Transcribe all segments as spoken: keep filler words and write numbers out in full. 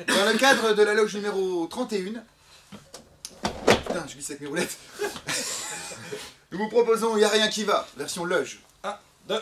Dans le cadre de la loge numéro trente et un... Putain, je glisse avec mes roulettes. Nous vous proposons Y'a rien qui va, version loge. un, deux...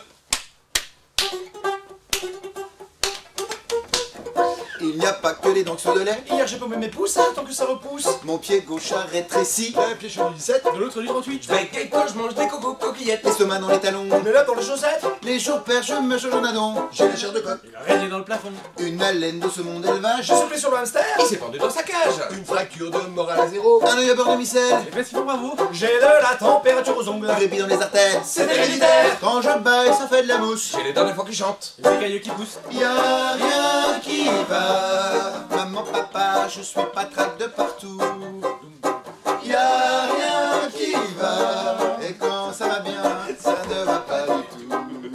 Il n'y a pas que les dents qui sont de lait. Hier j'ai paumé mes pouces, hein, tant que ça repousse. Mon pied gauche a rétréci. D'un pied je suis du dix-sept, de l'autre du trente-huit. Je vais quelque je mange des cocos coquillettes. L'estomac dans les talons. Mais là dans les chaussettes, Les jours pères, je me change en adon. j'ai la chair de coq. Il a régné dans le plafond. Une haleine de ce monde élevage. J'ai soufflé sur le hamster. Il s'est pendu dans sa cage. Une fracture de morale à zéro. Un œil à bord de micelle. Les fesses qui font bravo. J'ai de la température aux ongles. Un répit dans les artères. C'est héréditaire. Quand je baille, ça fait de la mousse. J'ai les dernières fois qui chantent. Les écailleux qui poussent. Y'a rien qui va. Maman, papa, je suis patraque de partout. Y'a rien qui va. Et quand ça va bien, ça ne va pas du tout.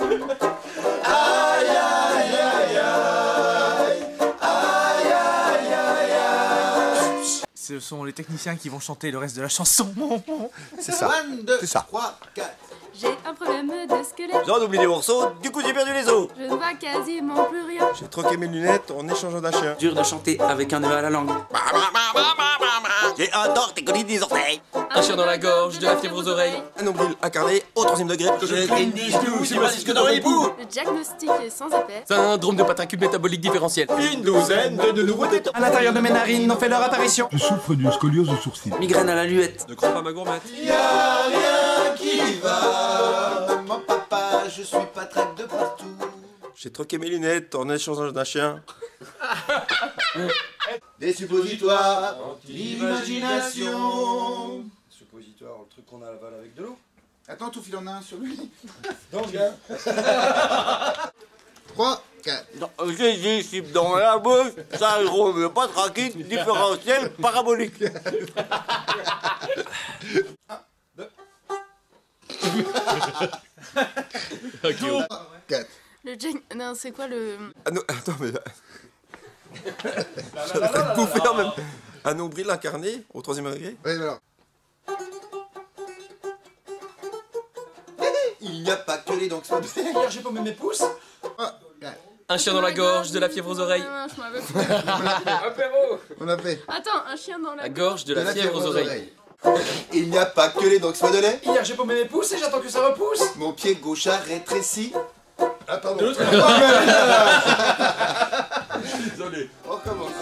Aïe, aïe, aïe, aïe. Aïe, aïe, aïe, aïe. Ce sont les techniciens qui vont chanter le reste de la chanson. C'est ça. Un, deux, C'est ça. trois, quatre. J'ai un problème de squelette. J'en oublie des morceaux, du coup j'ai perdu les os. Je ne vois quasiment plus rien. J'ai troqué mes lunettes en échangeant d'un chien. Dur de chanter avec un nœud à la langue. J'ai un torticolis des orteils. Un chien dans la gorge, de la fièvre aux oreilles. Un nombril incarné au troisième degré. Je crie dix tout, c'est pas jusque dans les poux. Le diagnostic est sans appel. Syndrome de patracule métabolique différentiel. Une douzaine de nouveautés. À l'intérieur de mes narines ont fait leur apparition. Je souffre d'une scoliose au sourcil. Migraine à la luette. Ne crois pas ma gourmette. Y'a rien qui va. Maman, papa, je suis patraque de partout. J'ai troqué mes lunettes en échangeant d'un chien. Des suppositoires, l'imagination. Suppositoire, le truc qu'on avale avec de l'eau. Attends, tout fil en un sur lui. Donc, gars. trois, quatre. J'ai des chips dans la bouche, syndrome pas traqué, différentiel parabolique. quatre. Le jag... Non, c'est quoi le... Ah non, attends, mais. J'aurais bouffé en même. Un nombril incarné au troisième degré. Oui, alors. Il n'y a pas que les dents qui sont de lait. Hier j'ai paumé mes pouces. trois, quatre. Un chien dans la gorge, de la fièvre aux oreilles. Non, je m'en rappelle plus. On a fait. Attends, un chien dans la... La gorge, de la fièvre aux oreilles. Il n'y a pas que les dents qui sont de lait. Hier j'ai paumé mes pouces et j'attends que ça repousse. Mon pied gauche a rétréci. Ah pardon. De l'autre. Désolé. On recommence.